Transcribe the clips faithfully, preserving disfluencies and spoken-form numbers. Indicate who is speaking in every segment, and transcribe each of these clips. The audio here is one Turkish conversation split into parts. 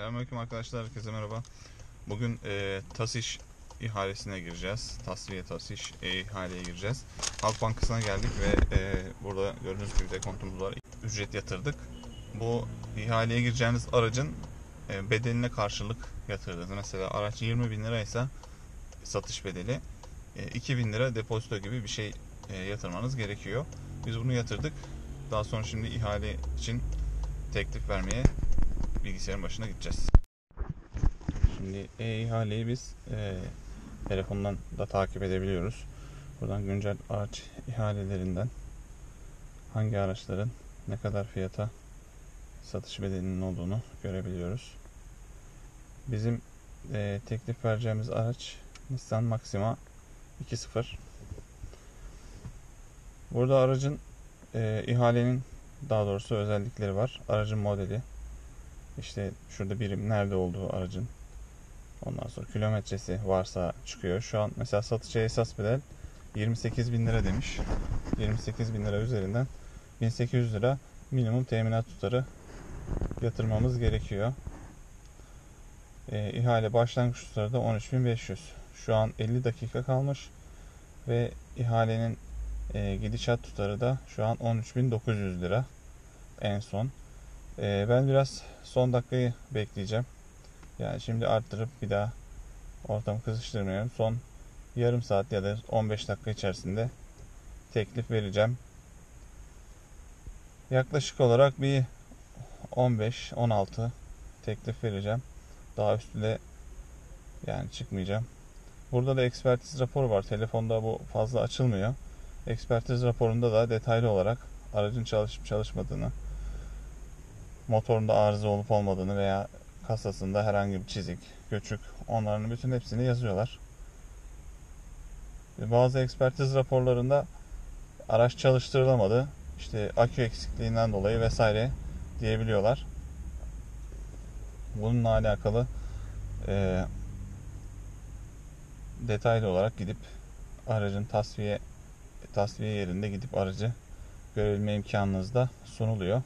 Speaker 1: Selamünaleyküm arkadaşlar, herkese merhaba. Bugün e, TASİŞ ihalesine gireceğiz. Tasfiye TASİŞ e, ihaleye gireceğiz. Halk Bankası'na geldik ve e, burada gördüğünüz gibi dekontumuz var. Ücret yatırdık. Bu ihaleye gireceğiniz aracın e, bedeline karşılık yatırdınız. Mesela araç yirmi bin liraysa satış bedeli, e, iki bin lira depozito gibi bir şey e, yatırmanız gerekiyor. Biz bunu yatırdık. Daha sonra şimdi ihale için teklif vermeye bilgisayarın başına gideceğiz. Şimdi e-ihaleyi biz e, telefondan da takip edebiliyoruz. Buradan güncel araç ihalelerinden hangi araçların ne kadar fiyata satış bedelinin olduğunu görebiliyoruz. Bizim e, teklif vereceğimiz araç Nissan Maxima iki nokta sıfır. Burada aracın e, ihalenin daha doğrusu özellikleri var. Aracın modeli, İşte şurada birim nerede olduğu aracın, ondan sonra kilometresi varsa çıkıyor. Şu an mesela satıcı esas bedel yirmi sekiz bin lira demiş. yirmi sekiz bin lira üzerinden bin sekiz yüz lira minimum teminat tutarı yatırmamız gerekiyor. E, ihale başlangıç tutarı da on üç bin beş yüz. Şu an elli dakika kalmış ve ihalenin e, gidişat tutarı da şu an on üç bin dokuz yüz lira en son. E, ben biraz son dakikayı bekleyeceğim. Yani şimdi arttırıp bir daha ortamı kızıştırmıyorum. Son yarım saat ya da on beş dakika içerisinde teklif vereceğim. Yaklaşık olarak bir on beş on altı teklif vereceğim. Daha üstüne yani çıkmayacağım. Burada da ekspertiz raporu var. Telefonda bu fazla açılmıyor. Ekspertiz raporunda da detaylı olarak aracın çalışıp çalışmadığını, motorunda arıza olup olmadığını veya kasasında herhangi bir çizik, göçük, onların bütün hepsini yazıyorlar. Bazı ekspertiz raporlarında araç çalıştırılamadı, işte akü eksikliğinden dolayı vesaire diyebiliyorlar. Bununla alakalı e, detaylı olarak gidip aracın tasfiye tasfiye yerinde gidip aracı görebilme imkanınız da sunuluyor.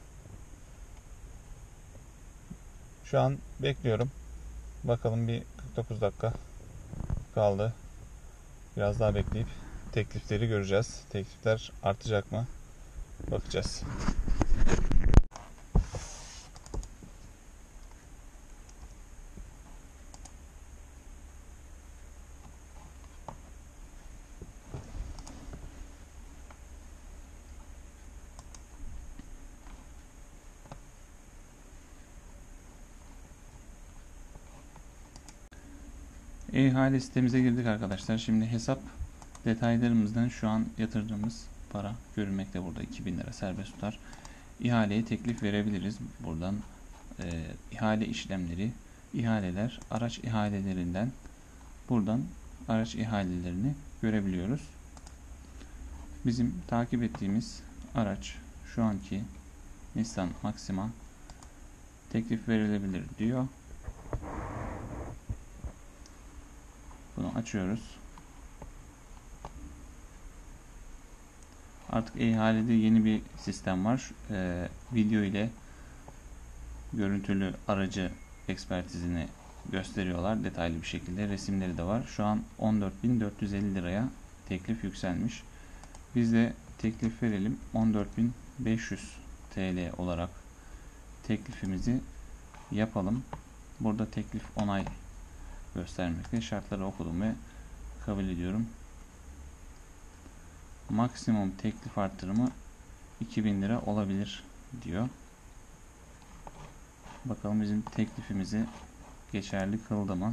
Speaker 1: Şu an bekliyorum. Bakalım, bir kırk dokuz dakika kaldı. Biraz daha bekleyip teklifleri göreceğiz. Teklifler artacak mı? Bakacağız. E-ihale sitemize girdik arkadaşlar. Şimdi hesap detaylarımızdan şu an yatırdığımız para görünmekte burada. iki bin lira serbest tutar. İhaleye teklif verebiliriz. Buradan e, ihale işlemleri, ihaleler, araç ihalelerinden buradan araç ihalelerini görebiliyoruz. Bizim takip ettiğimiz araç şu anki Nissan Maxima teklif verilebilir diyor. Bunu açıyoruz. Artık e-ihalede yeni bir sistem var. Ee, video ile görüntülü aracı ekspertizini gösteriyorlar detaylı bir şekilde. Resimleri de var. Şu an on dört bin dört yüz elli liraya teklif yükselmiş. Biz de teklif verelim. on dört bin beş yüz T L olarak teklifimizi yapalım. Burada teklif onay göstermekte. Şartları okudum ve kabul ediyorum. Maksimum teklif artırımı iki bin lira olabilir diyor. Bakalım bizim teklifimizi geçerli kıldı mı?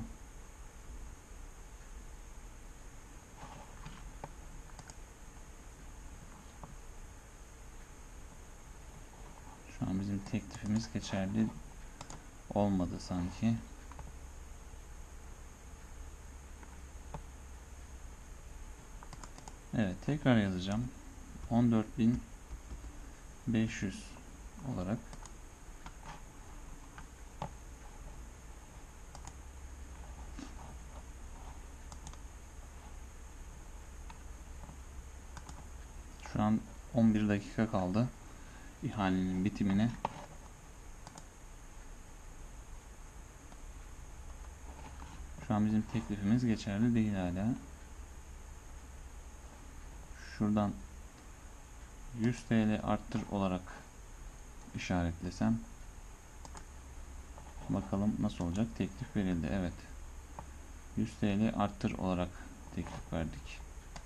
Speaker 1: Şu an bizim teklifimiz geçerli olmadı sanki. Evet, tekrar yazacağım. on dört bin beş yüz olarak şu an on bir dakika kaldı ihalenin bitimine.
Speaker 2: an bizim teklifimiz geçerli değil hala. Şuradan yüz T L arttır olarak işaretlesem bakalım nasıl olacak. Teklif verildi. Evet. yüz T L arttır olarak teklif verdik.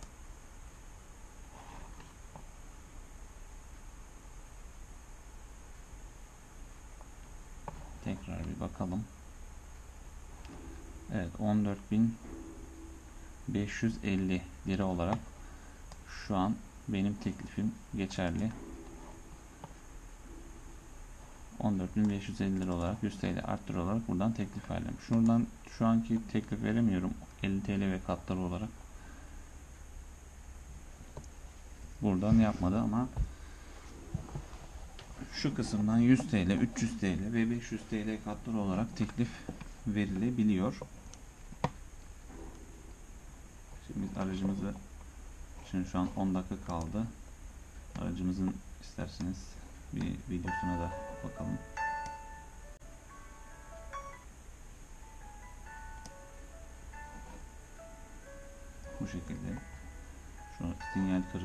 Speaker 2: Tekrar bir bakalım. Evet, on dört bin beş yüz elli lira olarak şu an benim teklifim geçerli. on dört bin beş yüz elli lira olarak yüz T L arttır olarak buradan teklif verdim. Şuradan şu anki teklif veremiyorum. elli T L ve katları olarak. Buradan yapmadı ama şu kısımdan yüz T L, üç yüz T L ve beş yüz T L katları olarak teklif verilebiliyor. Şimdi biz aracımızı, şimdi şu an on dakika kaldı. Aracımızın isterseniz bir videosuna da bakalım. Bu şekilde. Şu an sinyal kırık.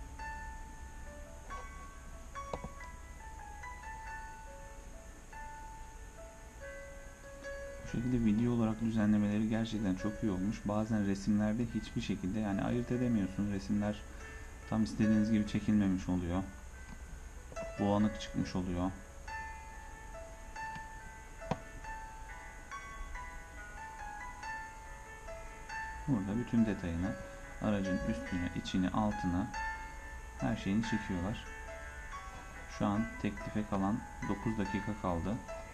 Speaker 2: Bu şekilde video olarak düzenlemeleri gerçekten çok iyi olmuş. Bazen resimlerde hiçbir şekilde yani ayırt edemiyorsun. Resimler tam istediğiniz gibi çekilmemiş oluyor. Bulanık çıkmış oluyor. Burada bütün detayını, aracın üstüne, içine, altına her şeyini çekiyorlar. Şu an teklife kalan dokuz dakika kaldı.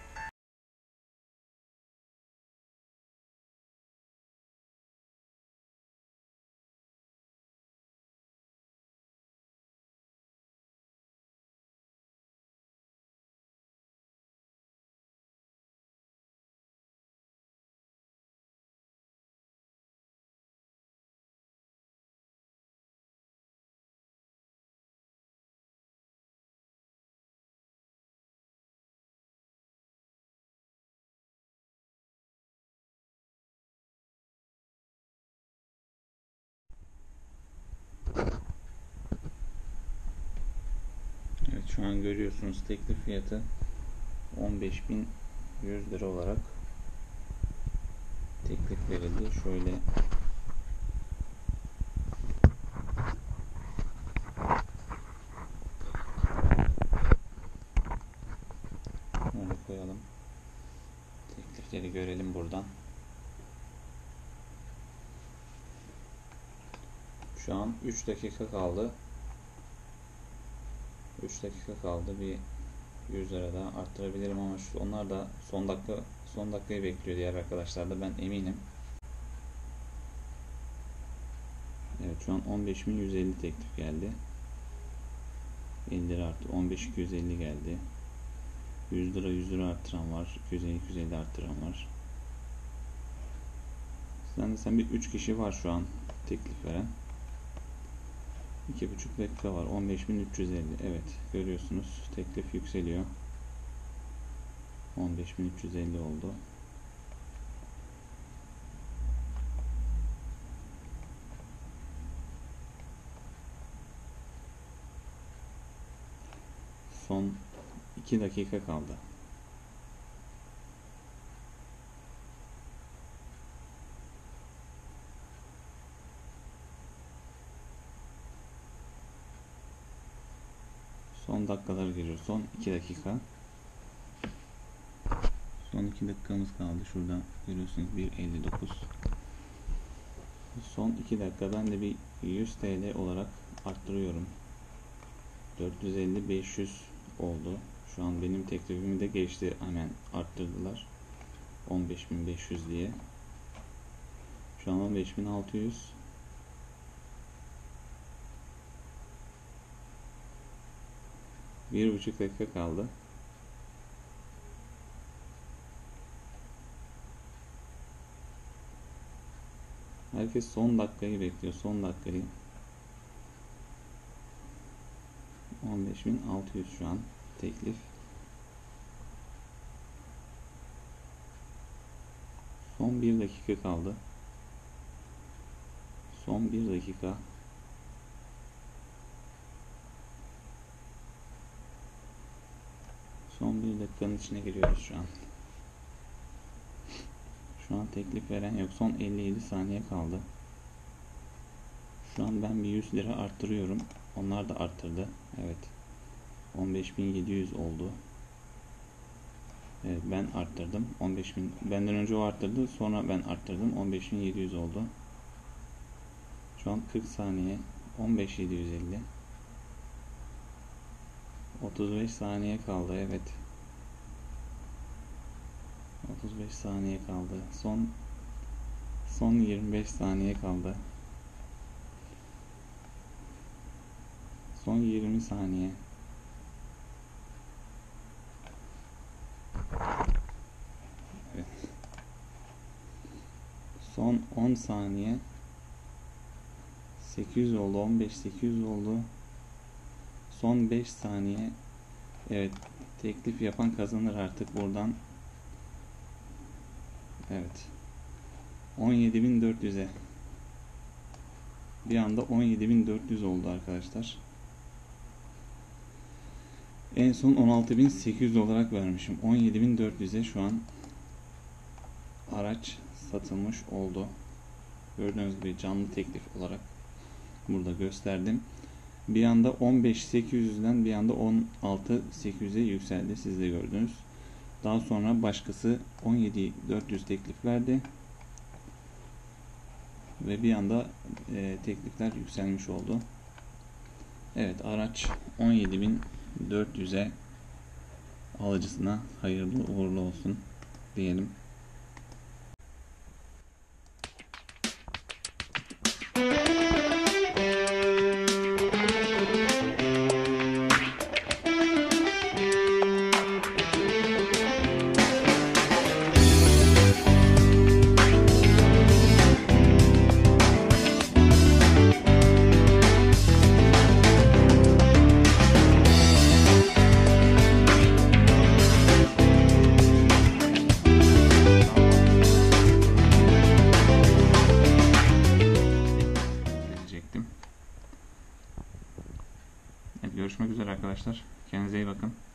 Speaker 2: Evet, şu an görüyorsunuz teklif fiyatı on beş bin yüz lira olarak teklif verildi. Şöyle şöyle koyalım. Teklifleri görelim buradan. Şu an üç dakika kaldı. üç dakika kaldı. Bir yüz lira daha arttırabilirim ama şu, onlar da son dakika son dakikayı bekliyor diğer arkadaşlar da, ben eminim. Evet, şu an on beş bin yüz elli teklif geldi. elli lira arttı. on beş bin iki yüz elli geldi. yüz lira yüz lira arttıran var. iki yüz elli iki yüz elli arttıran var. Sen sen bir üç kişi var şu an teklif veren. iki buçuk dakika var. on beş bin üç yüz elli. Evet, görüyorsunuz teklif yükseliyor. on beş bin üç yüz elli oldu. Son iki dakika kaldı. Son dakikalar giriyor. Son iki dakika. Son iki dakikamız kaldı. Şurada görüyorsunuz bir elli dokuz. Son iki dakika ben de bir yüz T L olarak arttırıyorum. dört yüz elli beş yüz oldu. Şu an benim teklifimi de geçti. Hemen arttırdılar. on beş bin beş yüz diye. Şu an on beş bin altı yüz. Bir buçuk dakika kaldı. Herkes son dakikayı bekliyor. Son dakikayı. on beş bin altı yüz şu an teklif. Son Son bir dakika kaldı. Son bir dakika. Son bir dakikanın içine giriyoruz şu an. Şu an teklif veren yok. Son elli yedi saniye kaldı. Şu an ben bir yüz lira arttırıyorum. Onlar da arttırdı. Evet. on beş bin yedi yüz oldu. Evet, ben arttırdım. on beş bin. Benden önce o arttırdı. Sonra ben arttırdım. on beş bin yedi yüz oldu. Şu an kırk saniye. on beş bin yedi yüz elli. otuz beş saniye kaldı. Evet. otuz beş saniye kaldı. Son son yirmi beş saniye kaldı. Son yirmi saniye. Evet. Son on saniye. sekiz yüz oldu. on beş sekiz yüz oldu. Son beş saniye. Evet. Teklif yapan kazanır artık buradan. Evet. on yedi bin dört yüze. Bir anda on yedi bin dört yüz oldu arkadaşlar. En son on altı bin sekiz yüz olarak vermişim. on yedi bin dört yüze şu an araç satılmış oldu. Gördüğünüz gibi canlı teklif olarak burada gösterdim. Bir anda on beş bin sekiz yüzden bir anda on altı bin sekiz yüze yükseldi. Siz de gördünüz. Daha sonra başkası on yedi bin dört yüz teklif verdi. Ve bir anda e, teklifler yükselmiş oldu. Evet, araç on yedi bin dört yüze, alıcısına hayırlı uğurlu olsun diyelim. Görüşmek üzere arkadaşlar. Kendinize iyi bakın.